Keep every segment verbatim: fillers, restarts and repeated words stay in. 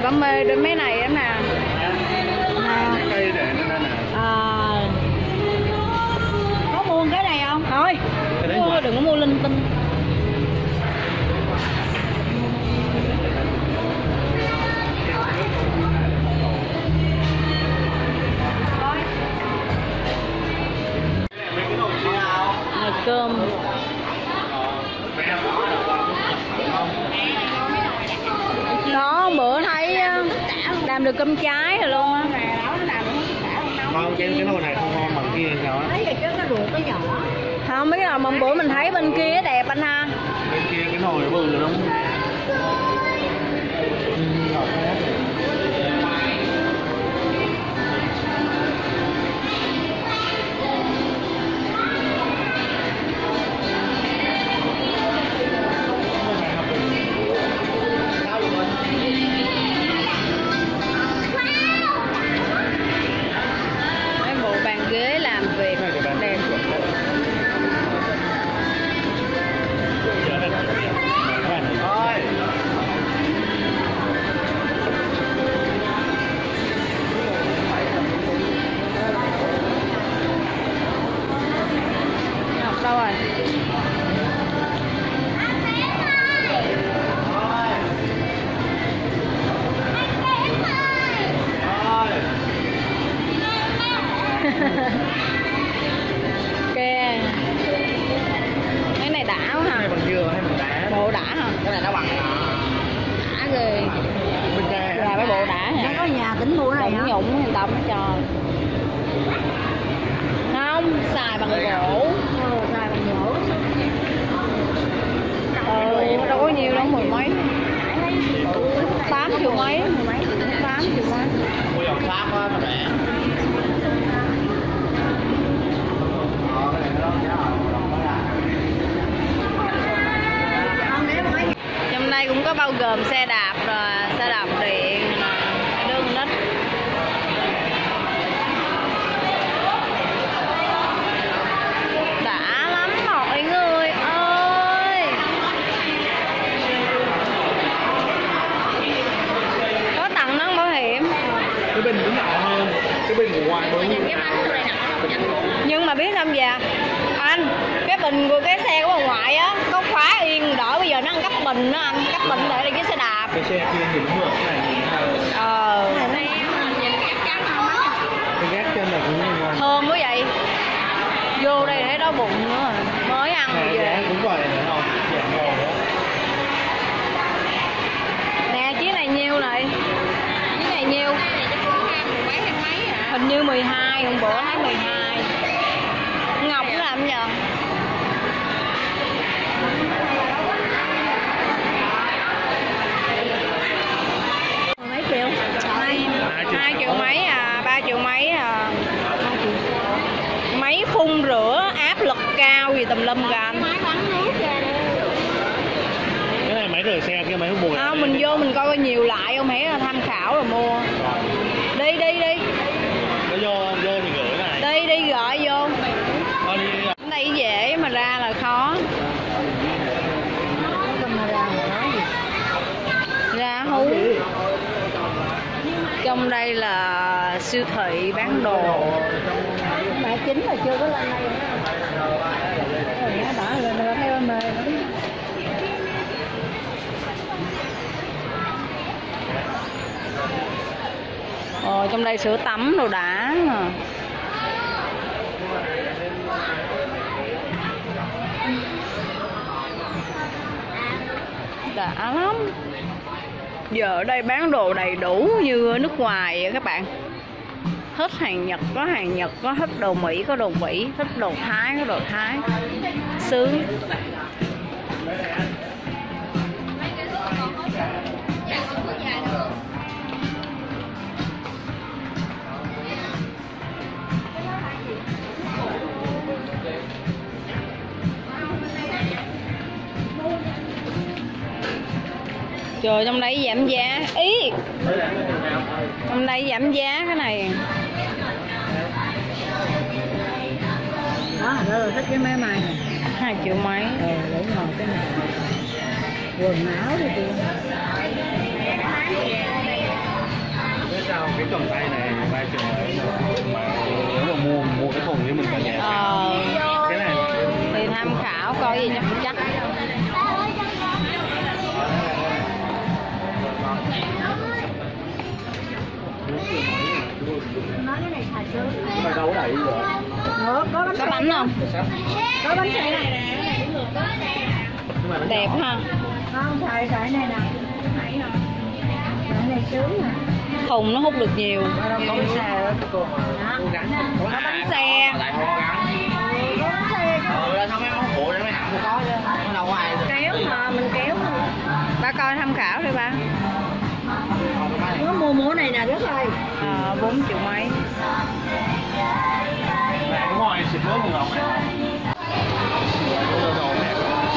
có mê đến mấy này lắm nè. Cây để nó nè. À, có mua cái này không? thôi mua, đừng có mua linh tinh. Nồi cơm. Đó, bữa thấy làm được cơm cháy rồi luôn á. Ngon, cái cái nồi này không ngon bằng kia sao á? Thấy rồi chứ nó ruột nó nhỏ. Không, mấy cái nồi mâm bữa mình thấy bên kia đẹp anh ha. Bên kia cái nồi nó bự lắm. Ghế làm việc đẹp. Ngọc đâu rồi? Kê. Cái này đã quá hả? Cái này bằng dừa hay bằng đá? Bộ đã hả? Cái này nó bằng đã ghê. Là cái bộ đã hả? Có nhà tính mua này hả? Nhũng nhũng người ta mới cho. Không, xài bằng gỗ. Ừ, xài bằng gỗ. Ừ, đâu có nhiều đâu, mười mấy. Tám triệu mấy, mười mấy, tám triệu mấy. mua dòng Pháp á mà rẻ. Trong đây cũng có bao gồm xe đạp rồi, xe đạp điện, đương nít. Đã lắm mọi người ơi. Có tặng nón bảo hiểm. Cái bình cũng nặng hơn, cái bình của ngoài bự. Nhưng mà biết sao giờ anh, cái bình của cái xe của bà ngoại á có khóa yên đỡ, bây giờ nó ăn cắp bình đó anh, cắp bình để đi cái xe đạp. Cái xe kia nhìn ngược cái này nhìn hơn. Ờ. Cái gác trên là cũng ngon. Thơm quá vậy. Vô đây thấy đói bụng nữa rồi. Mới ăn rồi về. Cũng vậy nữa không? Dạ ngon đó. Nè chiếc này nhiêu này? Chiếc này nhiêu? Hình như mười hai, hôm bữa thấy mười hai. Ngọc nó làm gì vậy? Mấy triệu? Hai, hai triệu mấy à, ba triệu mấy à. Máy phun rửa áp lực cao gì tùm lum kìa anh. Cái này máy rửa xe kia máy hút bụi. Không, mình vô mình coi coi nhiều lại không, hãy là tham khảo rồi mua. Đi đi đi. Nó vô vô thì gửi này. Đi đi gọi vô. Thôi đi đi. Cái này dễ mà ra là khó. Ra hú. Trong đây là siêu thị bán đồ. Mẹ chính mà chưa có lên đây. Nó đã lên đây thấy mê. Ồ, trong đây sữa tắm đồ đã mà. Đã lắm. Giờ ở đây bán đồ đầy đủ như ở nước ngoài vậy các bạn. Hết hàng Nhật có hàng Nhật, có hết đồ Mỹ có đồ Mỹ, hết đồ Thái có đồ Thái. Sướng. Trời, trong đây giảm giá. Ý, trong đây giảm giá cái này. Đó, rồi thích cái máy này. Hai triệu mấy. Ừ, đúng rồi, cái này. Quần áo đi chị. Nói cái này xài sướng. Mà đâu có đậy rồi. Ủa, có bánh Có bánh không? Có bánh xe này nè. Đẹp ha. Không, xài xài này nè. Cái này sướng nè. Thùng nó hút được nhiều. Có bánh xe đó cô mà cố gắng. Có bánh xe. Lại cố gắng. Có bánh xe. Ừ, ra xong mấy món phụ để mấy hạng cũng có chứ. Nó đâu có ai được. Kéo mà, mình kéo mà. Ba coi tham khảo đi ba. Có mua mũ này nè rất ơi. À, bốn triệu mấy. Mẹ đúng rồi, xịt nước một ngọc này. Đồ đồ nè.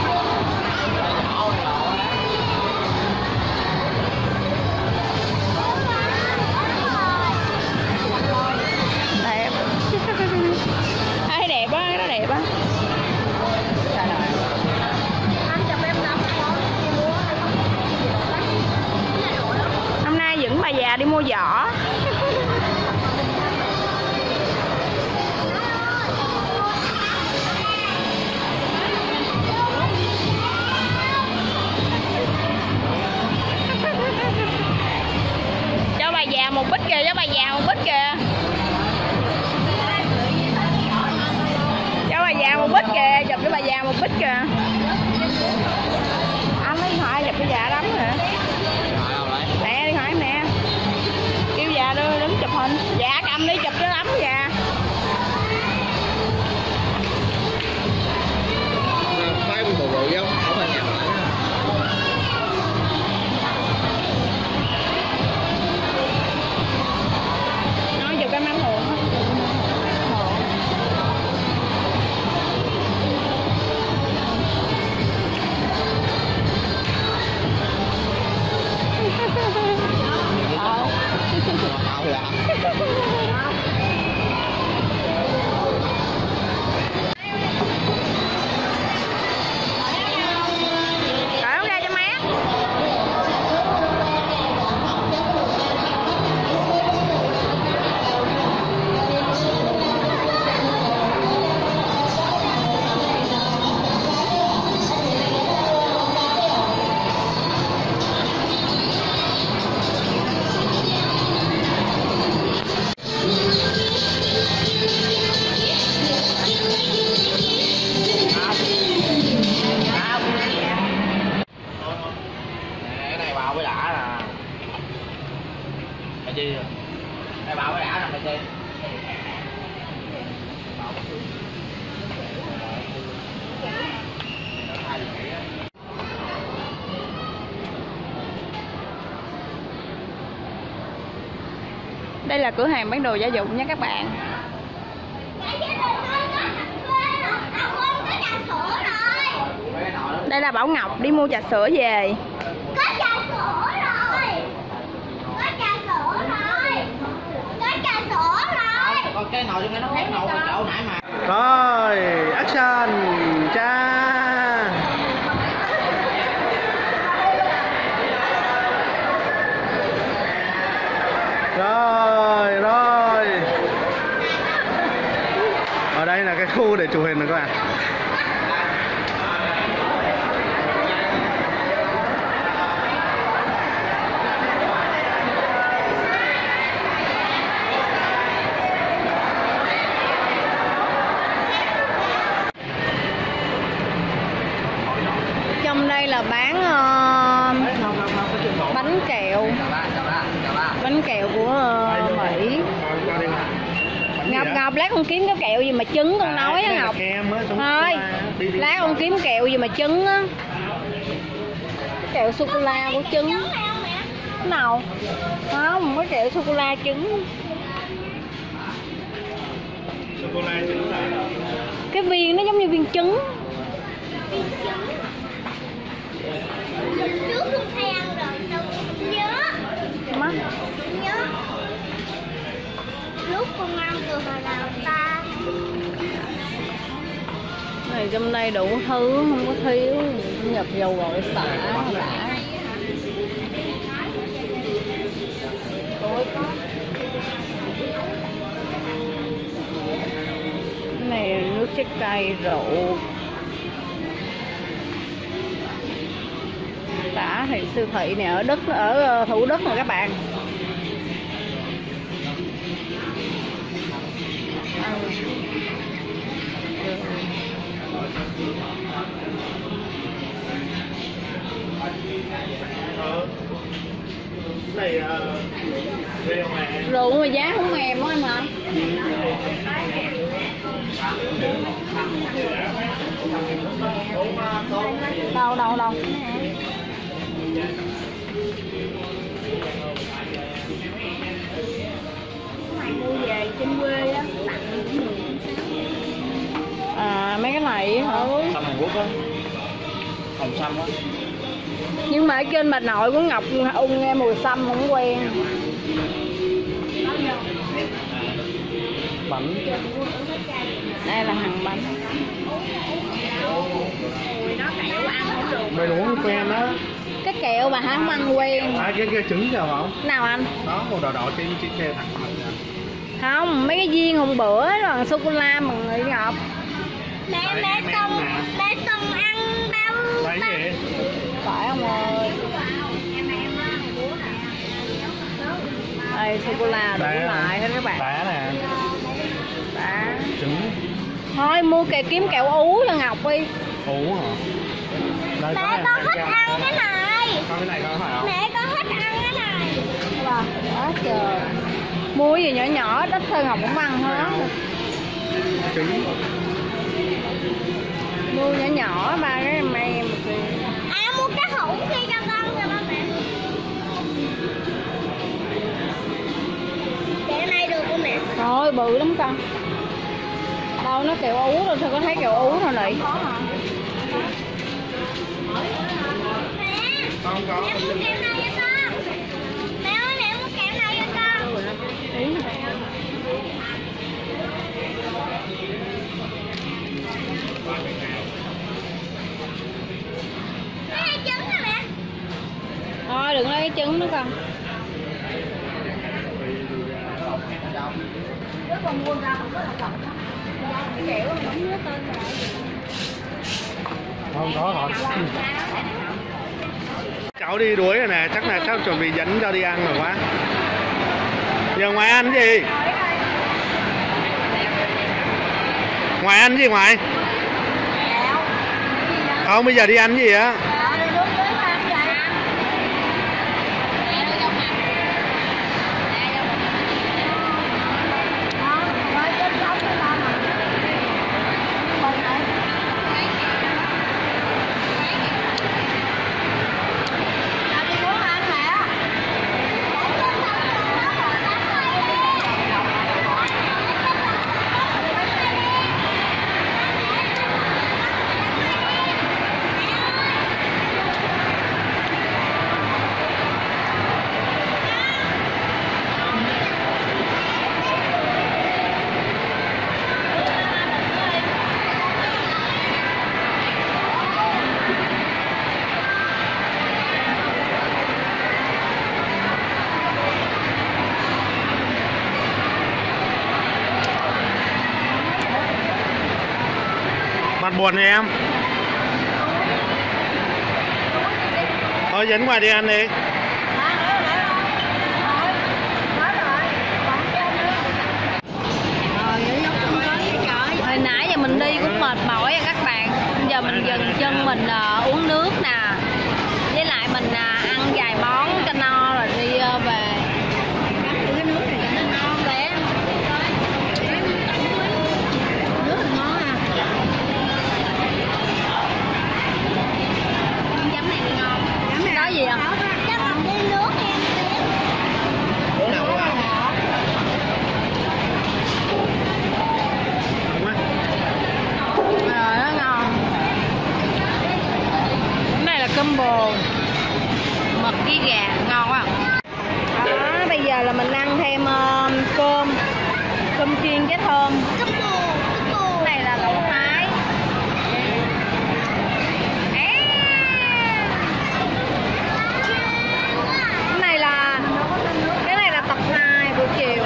Đẹp. Thấy đẹp á, nó đẹp á. Anh chụp em lắm. Năm nay dẫn bà già đi mua giỏ. Cho bà già một bít kìa, cho bà già một bít kìa. Cho bà già một bít kìa, chụp cho bà già một bít kìa. Anh lấy điện thoại chụp cho già lắm hả? Nè điện thoại nè. Kêu già đưa đứng chụp hình. Dạ cầm đi chụp cho lắm già. Phải một bộ bự giống, không phải nhà lại. Nói chụp cái mắm hồn á. Không là. Cởi ống ra cho má. Cái này vào với đã là mày chi rồi. Cái vào với đã là mày chi. Đây là cửa hàng bán đồ gia dụng nha các bạn. Đây là Bảo Ngọc đi mua trà sữa về. Có trà sữa rồi. Có trà sữa rồi. Có trà sữa rồi. Còn cái nồi trong cái nó khác nồi cái chỗ nãy mà. Rồi, action. Cha. Rồi, rồi. Ở đây là cái khu để chụp hình này các bạn. Trong đây là bán uh, bánh kẹo. Bánh kẹo của uh, Mỹ. Ngọc Ngọc lát con kiếm cái kẹo gì mà trứng con nói á Ngọc. Thôi, lát con kiếm kẹo gì mà trứng á. Kẹo sô cô la của trứng. Cái nào? Không, có kẹo sô cô la trứng. Sô cô la trứng là cái viên nó giống như viên trứng. Lần trước con hay ăn rồi, đâu nhớ. Má. Nhớ. Lúc con ăn từ hồi nào ta? Này trong đây đủ thứ, không có thiếu. Nhập dầu gội xả đã. Cái này nước trái cây, rượu. Tả thì siêu thị này ở Đức, ở Thủ Đức rồi các bạn. Này rượu mà Rượu mà giá không mềm quá anh hả? Đâu đâu đâu. Mua về trên quê á. À mấy cái này hả? xăm Hàn Quốc á, hồng xăm á. Nhưng mà ở trên bà nội của Ngọc Ung nghe mùi xăm không quen. Bánh. Đây là hàng bánh. Mày uống quen đó. Cái kẹo mà hắn ăn quen. À cái cái trứng nào không? Nào anh? Đó màu đỏ đỏ trên trên keo thẳng mặt nè. Không, mấy cái viên hôm bữa là sô cô la mà người Ngọc. Mẹ mẹ Tùng mẹ Tùng ăn bao Thấy gì? Phải không ơi? Đây sô cô la đủ loại hết các bạn. Đá nè. Đá. Trứng. Thôi mua kẹo kiếm kẹo ú cho Ngọc đi. Ú hả? Đây, mẹ con thích ăn cái này. Con cái này có phải không? Mẹ con thích ăn cái này. Wow, quá trời. Mua gì nhỏ nhỏ ít thôi Ngọc cũng ăn hết. Trứng. Mua nhỏ nhỏ ba cái mày. À mua cái hũ kia cho con cho ba mẹ. Cái này được không mẹ? Thôi bự lắm con. Đâu nó kẹo ú rồi sao có thấy kẹo ú rồi này. Mẹ, Không có. mẹ mua kẹo này cho con. Mẹ ơi mẹ mua kẹo này cho con. Cái hai trứng hả mẹ? Thôi đừng lấy cái trứng nữa con. Không có hả? Cháu đi đuối rồi nè, chắc là cháu chuẩn bị dẫn cho đi ăn rồi quá. Giờ ngoài ăn gì? Ngoài ăn gì ngoài? Không, bây giờ đi ăn gì á? Mặt buồn rồi em. Thôi dẫn ngoài đi ăn đi. Hồi nãy giờ mình đi cũng mệt mỏi rồi các bạn. Bây giờ mình dừng chân mình uh, uống nước nè. Với lại mình uh, ăn vài món cho no rồi đi uh, về. Cái nước này cho nó ngon bé. Nước thì ngon à. Chấm này ngon. Chấm này có gì không? Cho con đi nước em. Uống nào quá. Rồi nó ngon. Cái này là combo mực với gà ngon quá. Đó, bây giờ là mình ăn thêm uh, cơm cơm chiên với thơm. Cúp bù, cúp bù. Cái này là lẩu Thái. Cái này là cái này là tập hai buổi chiều.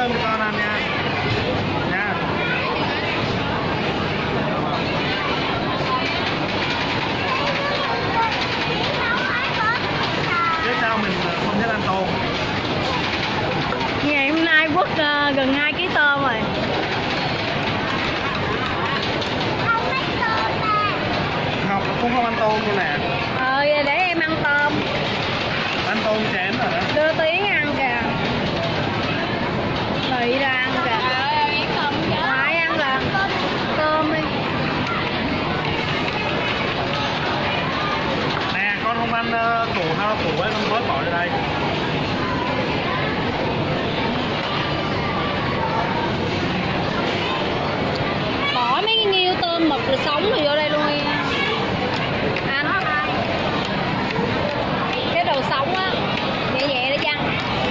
cơm cho con ăn nha. Nha. Chứ sao mình không thích ăn tôm? Ngày hôm nay quất uh, gần hai ký tôm rồi. Ngọc cũng không ăn tôm luôn nè. Ờ để em ăn tôm. Ăn tôm chén rồi đó. Đưa Tiến ăn kìa. Đợi ra ăn kìa. Ngoại ăn là tôm đi. Nè con không ăn uh, củ hao củ ấy, con bớt bỏ ra đây. Bỏ mấy cái nghêu tôm mực rồi sống rồi vô đây luôn đi. Ăn cái đồ sống á, nhẹ nhẹ để chăng.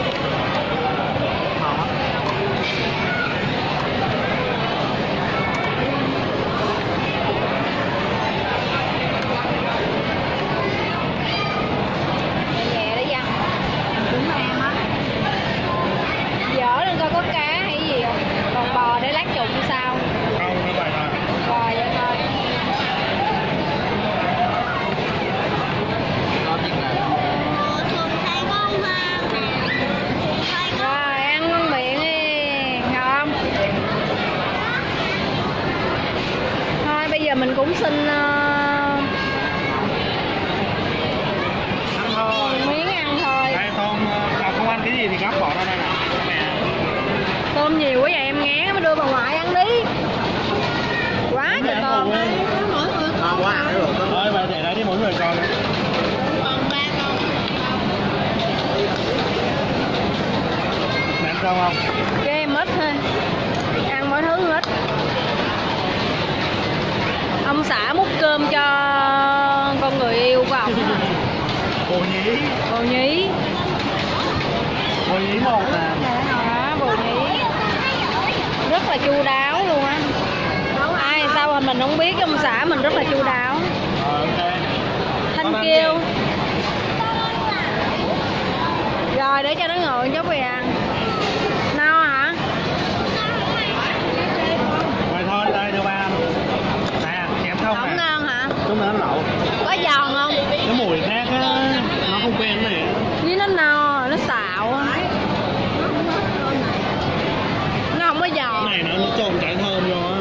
Nhẹ nhẹ để chăng. Đúng em á. Dở lên coi có cá hay gì không. Còn bò để lát trụng sao. Không, như vậy thôi. Bò vậy thôi. Rồi ăn ngon miệng đi, ngon. Thôi bây giờ mình cũng xin uh, Ăn thôi. miếng ăn thôi. Đây tôm, à, không ăn cái gì thì gắp bỏ ra đây nè. Nè. Tôm nhiều quá vậy em ngán mới đưa bà ngoại ăn đi. Quá trời tôm. Ngon quá ăn được. Thôi bà để đấy đi mỗi người con. Mẹ ăn cơm không? Cho em ít thôi. Ăn mỗi thứ ít. Ông xã múc cơm cho con người yêu của ông. Bồ nhí. Bồ nhí. Bồ nhí một nè. Đó, bồ nhí. Rất là chu đáo luôn á. Ai sao mà mình không biết, ông xã mình rất là chu đáo. Ờ, ok. Thanh kêu. Rồi để cho nó ngồi chút về ăn. No hả? Rồi thôi, đây đưa ba ăn. Nè, chém thông Không nè. ngon hả? Chút nữa nó lẩu. Có giòn không? Cái mùi khác á, nó không quen này. Với nó no, nó xạo á. Nó không có Cái giòn. này nó, nó trộn trái thơm vô á.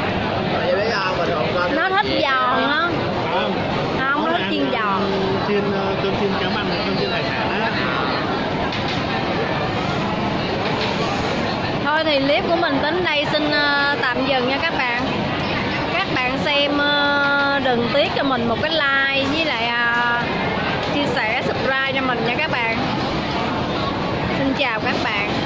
Nó thích giòn á. Không. Không, nó thích chiên giòn. Chiên uh, cơm chiên chấm ăn, cơm chiên hải sản á. Thôi thì clip của mình đến đây xin uh, tạm dừng nha các bạn. Các bạn xem uh, đừng tiếc cho mình một cái like với lại uh, chia sẻ subscribe cho mình nha các bạn. Xin chào các bạn.